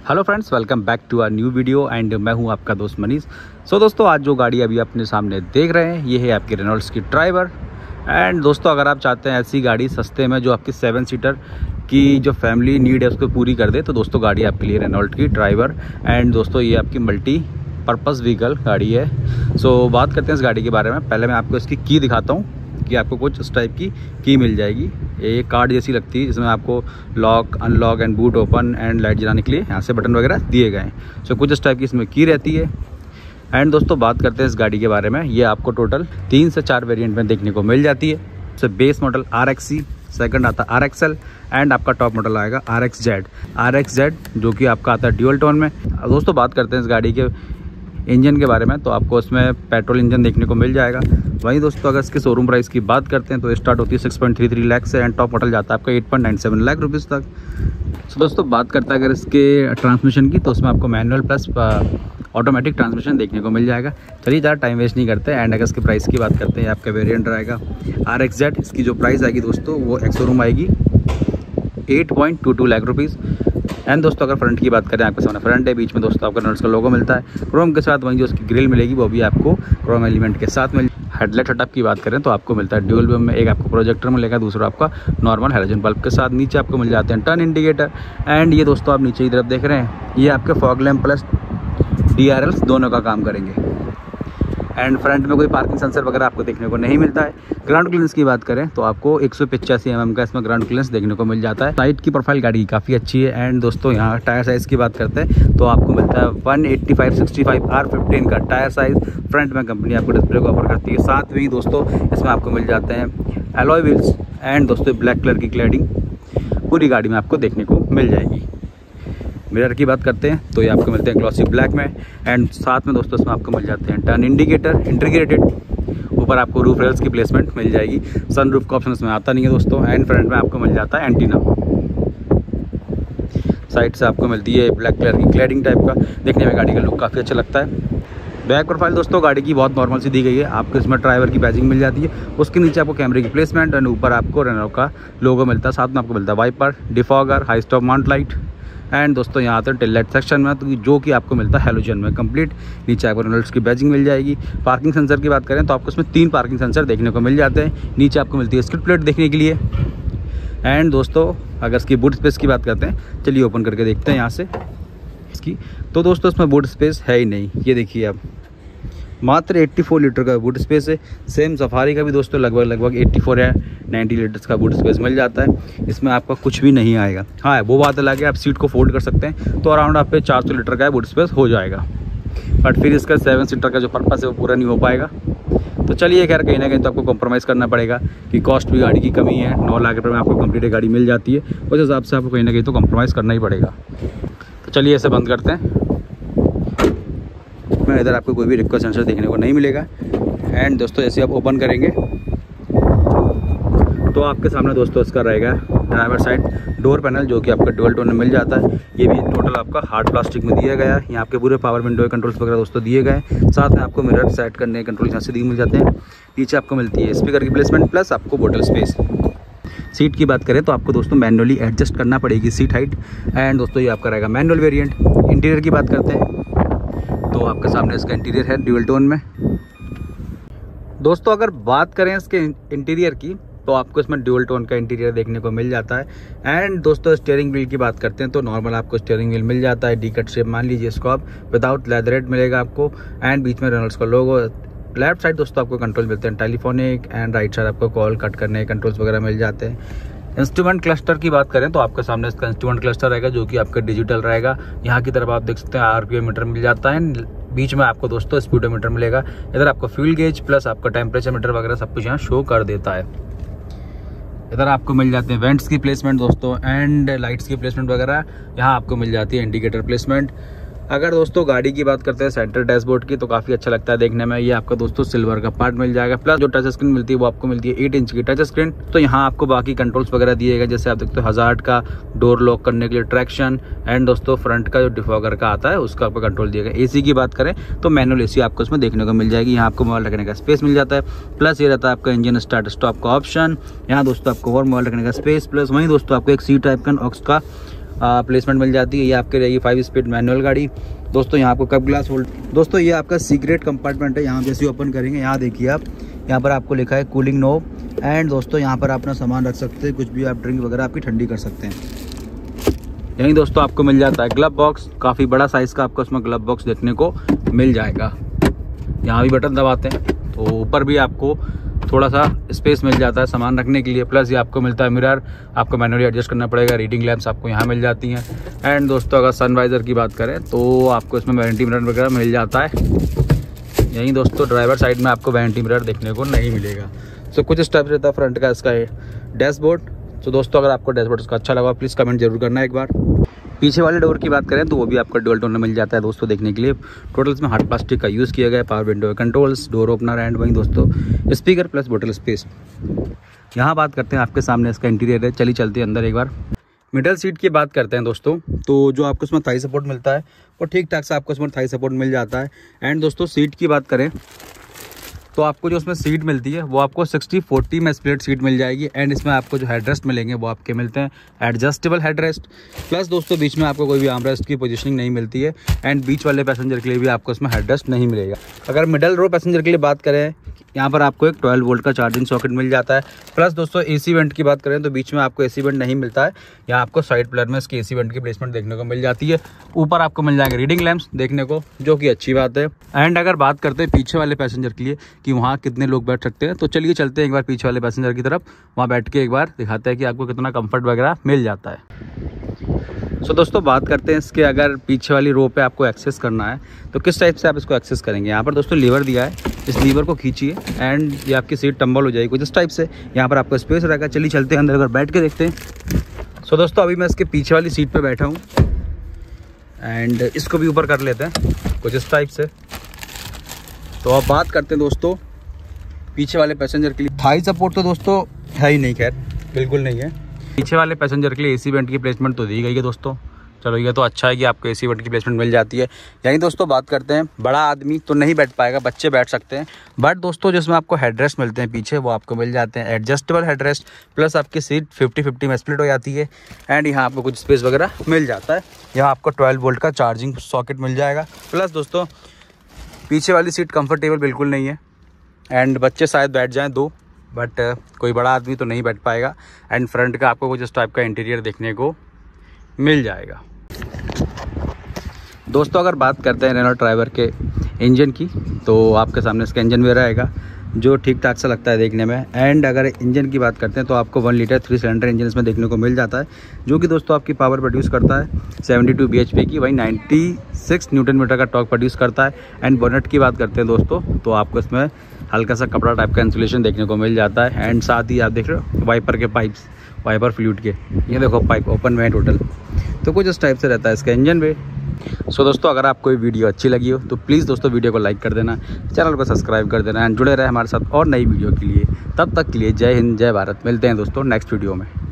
Hello friends, welcome back to our new video and मैं हूं आपका दोस्त मनीष। सो दोस्तों, आज जो गाड़ी अभी अपने सामने देख रहे हैं ये है आपकी रेनॉल्ड्स की ड्राइवर। एंड दोस्तों, अगर आप चाहते हैं ऐसी गाड़ी सस्ते में जो आपकी 7 सीटर की जो फैमिली नीड है उसको पूरी कर दे, तो दोस्तों गाड़ी आपके लिए रेनॉल्ड की ड्राइवर। एंड दोस्तों ये आपकी मल्टी पर्पस व्हीकल गाड़ी है। सो बात करते हैं इस गाड़ी के बारे में। पहले मैं आपको इसकी की दिखाता हूँ कि आपको कुछ इस टाइप की मिल जाएगी। ये कार्ड जैसी लगती है, जिसमें आपको lock, unlock and boot open and light जलाने के लिए यहाँ से बटन वगैरह दिए गए हैं। सो कुछ इस टाइप की इसमें की रहती है। एंड दोस्तों बात करते हैं इस गाड़ी के बारे में। ये आपको टोटल 3 से 4 वेरिएंट में देखने को मिल जाती है। सबसे बेस मॉडल RXC, सेकंड आता है RXL एंड आपका टॉप मॉडल आएगा RXZ जो कि आपका आता है ड्यूअल टोन में। दोस्तों बात करते हैं इस गाड़ी के इंजन के बारे में, तो आपको इसमें पेट्रोल इंजन देखने को मिल जाएगा। वहीं दोस्तों अगर इसके शोरूम प्राइस की बात करते हैं तो स्टार्ट होती है 6.33 लाख से एंड टॉप मॉडल जाता है आपका 8.97 लाख रुपीज़ तक। तो दोस्तों बात करते हैं अगर इसके ट्रांसमिशन की, तो उसमें आपको मैनुअल प्लस ऑटोमेटिक ट्रांसमिशन देखने को मिल जाएगा। चलिए ज़्यादा टाइम वेस्ट नहीं करते। एंड अगर इसके प्राइस की बात करते हैं, आपका वेरिएंट रहेगा RXZ। इसकी जो प्राइस आएगी दोस्तों वो एक्स शोरूम आएगी 8.22 लाख रुपीज़। एंड दोस्तों अगर फ्रंट की बात करें, आपके सामने फ्रंट है, बीच में दोस्तों आपका रेनॉल्ड्स का लोगो मिलता है क्रोम के साथ। वहीं जो उसकी ग्रिल मिलेगी वो भी आपको क्रोम एलिमेंट के साथ मिल। हेडलाइट सेटअप की बात करें तो आपको मिलता है ड्यूल बीम में, एक आपको प्रोजेक्टर मिलेगा, दूसरा आपका नॉर्मल हैलोजन बल्ब के साथ। नीचे आपको मिल जाते हैं टर्न इंडिकेटर। एंड ये दोस्तों आप नीचे की तरफ देख रहे हैं, ये आपके फॉग लैम्प प्लस DRLs दोनों का काम करेंगे। एंड फ्रंट में कोई पार्किंग सेंसर वगैरह आपको देखने को नहीं मिलता है। ग्राउंड क्लियरेंस की बात करें तो आपको 185 mm का इसमें ग्राउंड क्लियरेंस देखने को मिल जाता है। साइड की प्रोफाइल गाड़ी की काफ़ी अच्छी है। एंड दोस्तों यहाँ टायर साइज़ की बात करते हैं तो आपको मिलता है 185/65 R15 का टायर साइज़ फ्रंट में कंपनी आपको डिस्प्ले को ऑफर करती है। साथ में ही दोस्तों इसमें आपको मिल जाते हैं एलॉय व्हील्स एंड दोस्तों ब्लैक कलर की क्लैडिंग पूरी गाड़ी में आपको देखने को मिल जाएगी। मिरर की बात करते हैं तो ये आपको मिलते हैं ग्लॉसी ब्लैक में। एंड साथ में दोस्तों इसमें आपको मिल जाते हैं टर्न इंडिकेटर इंटीग्रेटेड। ऊपर आपको रूफ रेल्स की प्लेसमेंट मिल जाएगी। सनरूफ का ऑप्शन इसमें आता नहीं है दोस्तों। एंड फ्रंट में आपको मिल जाता है एंटीना। साइड से आपको मिलती है ब्लैक कलर की क्लैडिंग टाइप का। देखने में गाड़ी का लुक काफ़ी अच्छा लगता है। बैक प्रोफाइल दोस्तों गाड़ी की बहुत नॉर्मल सी दी गई है। आपको इसमें ड्राइवर की बैजिंग मिल जाती है, उसके नीचे आपको कैमरे की प्लेसमेंट एंड ऊपर आपको रेनॉल्ड का लोगो मिलता है। साथ में आपको मिलता है wiper, defogger, high stop mount light. And दोस्तों यहाँ आते हैं टेल लाइट सेक्शन में, तो जो कि आपको मिलता है हैलोजन में कंप्लीट। नीचे आपको रेनॉल्ड्स की बैजिंग मिल जाएगी। पार्किंग सेंसर की बात करें तो आपको इसमें 3 पार्किंग सेंसर देखने को मिल जाते हैं। नीचे आपको मिलती है स्किड प्लेट देखने के लिए। एंड दोस्तों अगर इसकी बूट स्पेस की बात करते हैं, चलिए ओपन करके देखते हैं यहाँ से इसकी। तो दोस्तों इसमें बूट स्पेस है ही नहीं, ये देखिए आप, मात्र 84 लीटर का बूट स्पेस है। सेम सफारी का भी दोस्तों लगभग 84 या 90 लीटर्स का बूट स्पेस मिल जाता है। इसमें आपका कुछ भी नहीं आएगा। हाँ, वो बात अलग है, आप सीट को फोल्ड कर सकते हैं तो अराउंड आप पे 400 लीटर का बूट स्पेस हो जाएगा। बट फिर इसका 7 सीटर का जो पर्पस है वो पूरा नहीं हो पाएगा। तो चलिए खैर, कहीं ना कहीं तो आपको कॉम्प्रोमाइज़ करना पड़ेगा कि कॉस्ट भी गाड़ी की कमी है। 9 लाख रुपये में आपको कंप्लीट गाड़ी मिल जाती है, उस हिसाब से आपको कहीं ना कहीं तो कॉम्प्रोमाइज़ करना ही पड़ेगा। तो चलिए इसे बंद करते हैं। में इधर आपको कोई भी रिक्वेस्ट सेंसर देखने को नहीं मिलेगा। एंड दोस्तों जैसे आप ओपन करेंगे तो आपके सामने दोस्तों इसका रहेगा ड्राइवर साइड डोर पैनल, जो कि आपका डुअल टोन में मिल जाता है। ये भी टोटल आपका हार्ड प्लास्टिक में दिया गया है। यहाँ आपके पूरे पावर विंडो कंट्रोल्स वगैरह दोस्तों दिए गए। साथ में आपको मिरर सेट करने के कंट्रोल यहाँ से मिल जाते हैं। नीचे आपको मिलती है स्पीकर की प्लेसमेंट प्लस आपको बोटल स्पेस। सीट की बात करें तो आपको दोस्तों मैनुअली एडजस्ट करना पड़ेगी सीट हाइट। एंड दोस्तों ये आपका रहेगा मैनुअल वेरिएंट। इंटीरियर की बात करते हैं तो आपके सामने इसका इंटीरियर है ड्यूअल टोन में। दोस्तों अगर बात करें इसके इंटीरियर की तो आपको इसमें ड्यूअल टोन का इंटीरियर देखने को मिल जाता है। एंड दोस्तों स्टीयरिंग व्हील की बात करते हैं तो नॉर्मल आपको स्टीयरिंग व्हील मिल जाता है, डी कट शेप मान लीजिए इसको आप, विदाउट लेदरेट मिलेगा आपको। एंड बीच में रेनॉल्ड्स का लोगो। लेफ्ट साइड दोस्तों आपको कंट्रोल मिलते हैं टेलीफोनिक। एंड राइट साइड आपको कॉल कट करने के कंट्रोल्स वगैरह मिल जाते हैं। इंस्ट्रूमेंट क्लस्टर की बात करें तो आपके सामने इसका इंस्ट्रूमेंट क्लस्टर रहेगा, जो कि आपका डिजिटल रहेगा। यहाँ की तरफ आप देख सकते हैं RPM मीटर मिल जाता है। बीच में आपको दोस्तों स्पीडोमीटर मिलेगा। इधर आपको फ्यूल गेज प्लस आपका टेम्परेचर मीटर वगैरह सब कुछ यहाँ शो कर देता है। इधर आपको मिल जाते हैं वेंट्स की प्लेसमेंट दोस्तों एंड लाइट्स की प्लेसमेंट वगैरह। यहाँ आपको मिल जाती है इंडिकेटर प्लेसमेंट। अगर दोस्तों गाड़ी की बात करते हैं सेंटर डैशबोर्ड की, तो काफ़ी अच्छा लगता है देखने में। ये आपका दोस्तों सिल्वर का पार्ट मिल जाएगा। प्लस जो टच स्क्रीन मिलती है वो आपको मिलती है 8 इंच की टच स्क्रीन। तो यहाँ आपको बाकी कंट्रोल्स वगैरह दिए गए, जैसे आप देखते हो हजार्ड का, डोर लॉक करने के लिए ट्रैक्शन। एंड दोस्तों फ्रंट का जो डिफॉगर का आता है उसका आपको कंट्रोल दिया गया। AC की बात करें तो मैनुअल AC आपको इसमें देखने को मिल जाएगी। यहाँ आपको मोबाइल रखने का स्पेस मिल जाता है। प्लस ये रहता है आपका इंजन स्टार्ट स्टॉप का ऑप्शन। यहाँ दोस्तों आपको और मोबाइल रखने का स्पेस। प्लस वहीं दोस्तों आपको एक C टाइप का ऑक्स का प्लेसमेंट मिल जाती है। ये आपके रहेगी 5 स्पीड मैनुअल गाड़ी। दोस्तों यहाँ आपको कप ग्लास होल्ड, दोस्तों ये आपका सीक्रेट कंपार्टमेंट है। यहाँ जैसे ओपन करेंगे यहाँ देखिए आप, यहाँ पर आपको लिखा है कूलिंग नोब। एंड दोस्तों यहाँ पर अपना सामान रख सकते हैं, कुछ भी आप ड्रिंक वगैरह आपकी ठंडी कर सकते हैं। यहीं दोस्तों आपको मिल जाता है ग्लव बॉक्स, काफ़ी बड़ा साइज़ का आपको इसमें ग्लव बॉक्स देखने को मिल जाएगा। यहाँ भी बटन दबाते हैं तो ऊपर भी आपको थोड़ा सा स्पेस मिल जाता है सामान रखने के लिए। प्लस ये आपको मिलता है मिरर, आपको मैनुअली एडजस्ट करना पड़ेगा। रीडिंग लैंप्स आपको यहाँ मिल जाती हैं। एंड दोस्तों अगर सनवाइज़र की बात करें तो आपको इसमें वैनिटी मिरर वगैरह मिल जाता है। यहीं दोस्तों ड्राइवर साइड में आपको वैनिटी मिरर देखने को नहीं मिलेगा। सो कुछ स्टेप रहता है फ्रंट का इसका डैशबोर्ड। तो दोस्तों अगर आपको डैशबोर्ड इसका अच्छा लगा प्लीज़ कमेंट जरूर करना एक बार। पीछे वाले डोर की बात करें तो वो भी आपका डुअल टोन में मिल जाता है दोस्तों देखने के लिए। टोटल इसमें हार्ड प्लास्टिक का यूज़ किया गया है। Power window controls, door opener and वहीं दोस्तों स्पीकर प्लस बोतल स्पेस। यहाँ बात करते हैं आपके सामने इसका इंटीरियर है। चलिए चलते हैं अंदर एक बार। मिडल सीट की बात करते हैं दोस्तों, तो जो आपको इसमें थाई सपोर्ट मिलता है वो ठीक ठाक से आपको इसमें थाई सपोर्ट मिल जाता है। एंड दोस्तों सीट की बात करें तो आपको जो उसमें सीट मिलती है वो आपको 60-40 में स्प्लिट सीट मिल जाएगी। एंड इसमें आपको जो हेडरेस्ट मिलेंगे वो आपके मिलते हैं एडजस्टेबल हेडरेस्ट। प्लस दोस्तों बीच में आपको कोई भी आर्मरेस्ट की पोजीशनिंग नहीं मिलती है। एंड बीच वाले पैसेंजर के लिए भी आपको इसमें हेडरेस्ट नहीं मिलेगा। अगर मिडल रो पैसेंजर के लिए बात करें, यहाँ पर आपको एक 12 वोल्ट का चार्जिंग सॉकेट मिल जाता है। प्लस दोस्तों एसी वेंट की बात करें तो बीच में आपको एसी वेंट नहीं मिलता है। यहाँ आपको साइड प्लेयर में इसकी एसी वेंट की प्लेसमेंट देखने को मिल जाती है। ऊपर आपको मिल जाएंगे रीडिंग लैंप्स देखने को, जो कि अच्छी बात है। एंड अगर बात करते हैं पीछे वाले पैसेंजर के लिए कि वहाँ कितने लोग बैठ सकते हैं, तो चलिए चलते हैं एक बार पीछे वाले पैसेंजर की तरफ। वहाँ बैठ के एक बार दिखाते हैं कि आपको कितना कंफर्ट वगैरह मिल जाता है। सो दोस्तों बात करते हैं इसके, अगर पीछे वाली रो पे आपको एक्सेस करना है तो किस टाइप से आप इसको एक्सेस करेंगे। यहाँ पर दोस्तों लीवर दिया है, इस लीवर को खींचिए एंड ये आपकी सीट टम्बल हो जाएगी कुछ इस टाइप से। यहाँ पर आपको स्पेस रहेगा। चलिए चलते हैं अंदर, अगर बैठ के देखते हैं। सो दोस्तों अभी मैं इसके पीछे वाली सीट पे बैठा हूँ एंड इसको भी ऊपर कर लेते हैं कुछ इस टाइप से। तो अब बात करते हैं दोस्तों पीछे वाले पैसेंजर के लिए। थाई सपोर्ट तो दोस्तों है ही नहीं, खैर बिल्कुल नहीं है। पीछे वाले पैसेंजर के लिए एसी वेंट की प्लेसमेंट तो दी गई है दोस्तों। चलो ये तो अच्छा है कि आपको एसी वेंट की प्लेसमेंट मिल जाती है। यहीं दोस्तों बात करते हैं, बड़ा आदमी तो नहीं बैठ पाएगा, बच्चे बैठ सकते हैं। बट दोस्तों जिसमें आपको हेडरेस्ट मिलते हैं पीछे वो आपको मिल जाते हैं एडजस्टेबल हेडरेस्ट। प्लस आपकी सीट 50-50 में स्प्लिट हो जाती है। एंड यहाँ आपको कुछ स्पेस वगैरह मिल जाता है। यहाँ आपको 12 वोल्ट का चार्जिंग सॉकेट मिल जाएगा। प्लस दोस्तों पीछे वाली सीट कंफर्टेबल बिल्कुल नहीं है। एंड बच्चे शायद बैठ जाएँ 2, बट कोई बड़ा आदमी तो नहीं बैठ पाएगा। एंड फ्रंट का आपको कुछ इस टाइप का इंटीरियर देखने को मिल जाएगा। दोस्तों अगर बात करते हैं रेनॉल्ट ट्राइबर के इंजन की, तो आपके सामने इसका इंजन भी रहेगा जो ठीक ठाक सा लगता है देखने में। एंड अगर इंजन की बात करते हैं तो आपको 1 लीटर 3 सिलेंडर इंजन इसमें देखने को मिल जाता है, जो कि दोस्तों आपकी पावर प्रोड्यूस करता है 72 bhp की, वही 96 न्यूटन मीटर का टॉर्क प्रोड्यूस करता है। एंड बोनेट की बात करते हैं दोस्तों तो आपको इसमें हल्का सा कपड़ा टाइप का इंसुलेशन देखने को मिल जाता है। एंड साथ ही आप देख रहे हो वाइपर के पाइप्स, वाइपर फ्लूइड के, ये देखो पाइप ओपन में है टोटल। तो कुछ इस टाइप से रहता है इसका इंजन भी। सो दोस्तों अगर आपको ये वीडियो अच्छी लगी हो तो प्लीज़ दोस्तों वीडियो को लाइक कर देना, चैनल को सब्सक्राइब कर देना एंड जुड़े रहे हमारे साथ और नई वीडियो के लिए। तब तक के लिए जय हिंद, जय भारत। मिलते हैं दोस्तों नेक्स्ट वीडियो में।